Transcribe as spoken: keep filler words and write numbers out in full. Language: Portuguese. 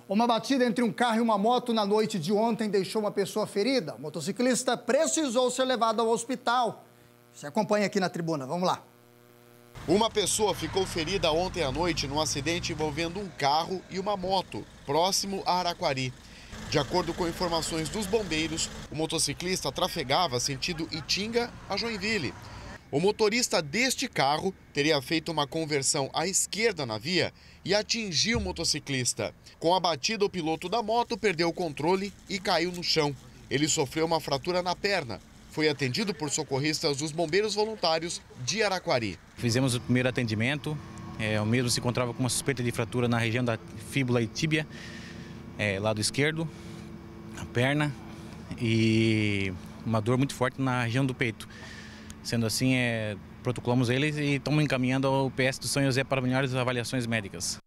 Uma batida entre um carro e uma moto na noite de ontem deixou uma pessoa ferida. O motociclista precisou ser levado ao hospital. Você acompanha aqui na tribuna, vamos lá. Uma pessoa ficou ferida ontem à noite num acidente envolvendo um carro e uma moto, próximo a Araquari. De acordo com informações dos bombeiros, o motociclista trafegava sentido Itinga a Joinville. O motorista deste carro teria feito uma conversão à esquerda na via e atingiu o motociclista. Com a batida, o piloto da moto perdeu o controle e caiu no chão. Ele sofreu uma fratura na perna. Foi atendido por socorristas dos bombeiros voluntários de Araquari. Fizemos o primeiro atendimento. É, o mesmo se encontrava com uma suspeita de fratura na região da fíbula e tíbia, é, lado esquerdo, a perna, e uma dor muito forte na região do peito. Sendo assim, é, protocolamos eles e estamos encaminhando ao P S do São José para melhores avaliações médicas.